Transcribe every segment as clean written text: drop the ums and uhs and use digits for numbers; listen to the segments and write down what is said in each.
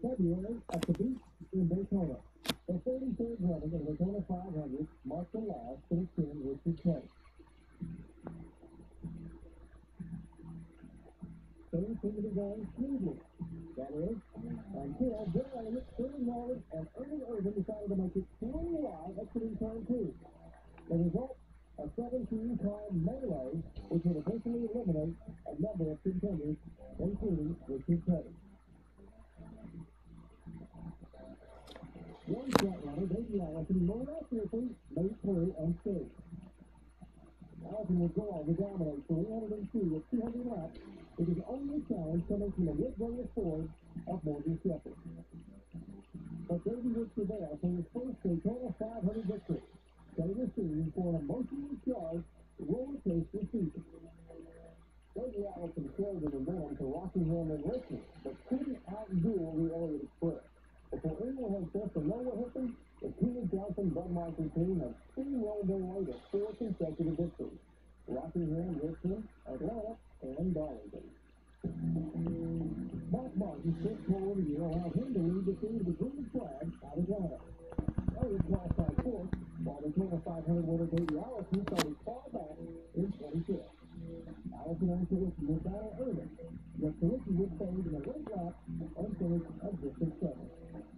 February at the beach in Daytona. The 33rd running of the Daytona 500 marked the last for the team Richard Petty. Things seem to be going smoothly. That is, until Bill Elliott, Sterling Marlin, and Ernie Irvan decided to make it 3 wide exiting turn 2. The result, a 17-car melee, which would eventually eliminate a number of contenders, including Richard Petty. One front runner, Davey Allison, miraculously made through unscathed. Allison would go on to dominate 302 with 200 laps, with his only challenge coming from the Wood Ford of Morgan Shepherd. But Davey would prevail for his first Daytona 500 victory, setting the scene for an emotionally charged roller coaster season. Davey Allison showed the momentum to Rockingham and Richmond, but couldn't outduel the Elliott Express. Before anyone had a chance to know what happened, the Tina Johnson Bud Martin team had steamrolled their way to 4 consecutive victories: Rockingham, Richmond, Atlanta, and Darlington. Mark Martin's fifth pole of the year allowed him to lead the team to the green flag out of Atlanta. Elliott qualified fourth, while the Daytona 500 winner Davey Allison started far back in 25th. Allison and Sawicki would battle early, but Sawicki would fade in the late lap and finish a distant seventh.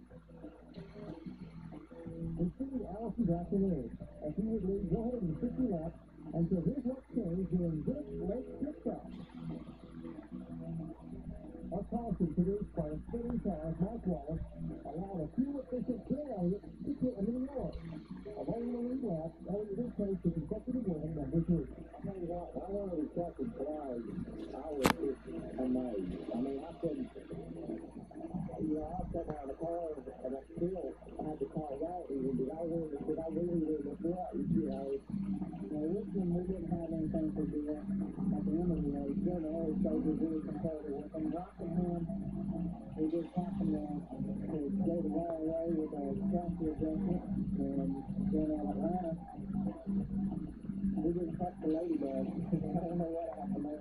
Continued Allison's afternoon, as he would lead 150 laps until his luck changed during this late pit stop. A caution produced by a spinning car's Mike Wallace allowed a fuel-efficient Bill Elliott to put him in the yard. Along the lead lap, Elliott would take the consecutive win number 3. I tell you what, I wanted to check his flag. I was just amazed. I mean, I couldn't, I was sitting out of the car, and I still had to call it out even. Did I really win the what? Richmond, we didn't have anything to do at the end of the race. Bill Elliott showed us really competitive with them. Rockingham, we just happened to go the wrong way with a chassis adjustment, and then at Atlanta, we just cut the ladybug. I don't know what happened there.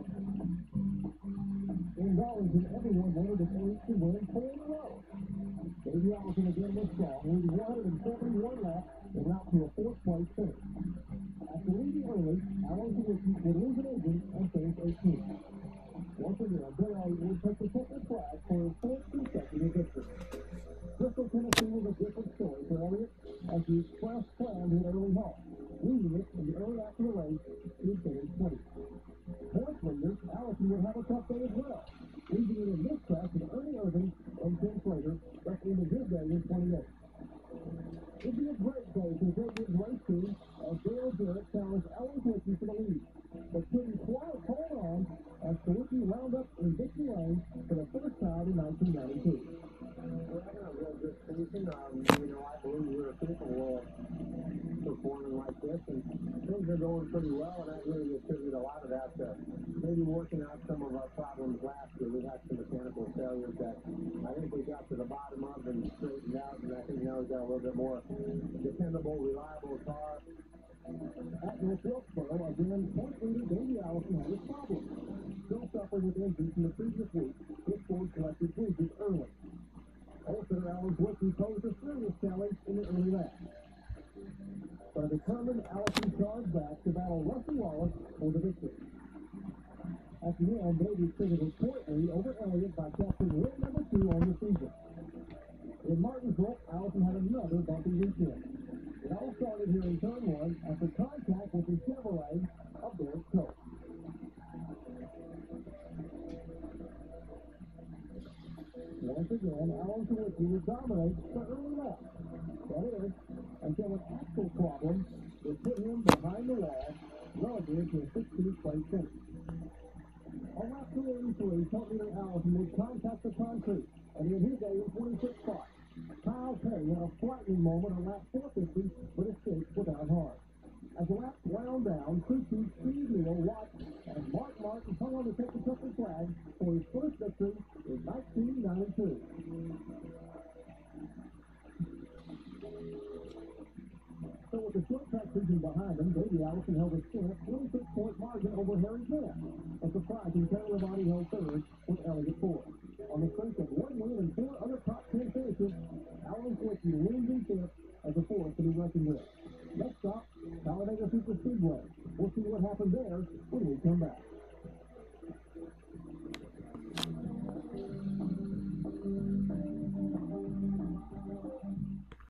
In Darlington, everyone wanted the team to win 4 in a row. Davey Allison again was strong, leading 171 laps and route to a 4th place finish. After leading early, Allison would lose an engine and finish 18th. Once again, Bill Elliott would take the checkered flag for his 4th consecutive victory. Bristol, Tennessee was a different story for Elliott, as the Express planned an early halt, leading it in the early after the race to finish 20th. Point leader, Allison would have a tough day as well, leading it in this crash with Ernie Irvan and Tim Slater, that ended his day in 28th. It'd be a great day for the David's race team as Dale Jarrett challenged Alan Sawicki for the lead, but couldn't quite hold on as Sawicki wound up in victory lane for the first time in 1992. Well, I got a real good season. I believe we're capable of performing like this, and things are going pretty well, and I really attribute a lot of that to maybe working out some of our problems last year. We had some mechanical failures that I think we got to the bottom of and straightened out, and I think now we've got a little bit more dependable, reliable car. At North Wilkesboro, again, point leader Davey Allison had his problem. Still suffering with injuries from the previous week, his Ford collected bridges early. Also, Alan Sawicki posed a serious challenge in the early lap. But a determined Allison charged back to battle Rusty Wallace for the victory. At the end, Davey figured his point lead over Elliott by capturing win number 2 on the season. In Martinsville, Allison had another bumpy weekend. It all started here in turn 1 after contact with the Chevrolet of Derek Cope. Once again, Alan Sawicki would dominate the early lap. That is, until an axle problem would put him behind the wall, relative to a 16th place finish. On lap 283, point leader Allison would contact the concrete and end his day in 26th spot. Kyle Perry had a frightening moment on lap 450, but escaped without harm. As the lap wound down, crew chief Steve Neal watched as Mark Martin hung on to take the checkered flag for his first victory in 1992. So with the short track season behind him, Davey Allison held a scant 26-point margin over Harry Grant. A surprising Taylor Labonte held third with Elliott fourth. On the strength of one win and 4 other top 10 losing fifth as a force to be reckoned with. Next up, Talladega Super Speedway. We'll see what happens there when we come back.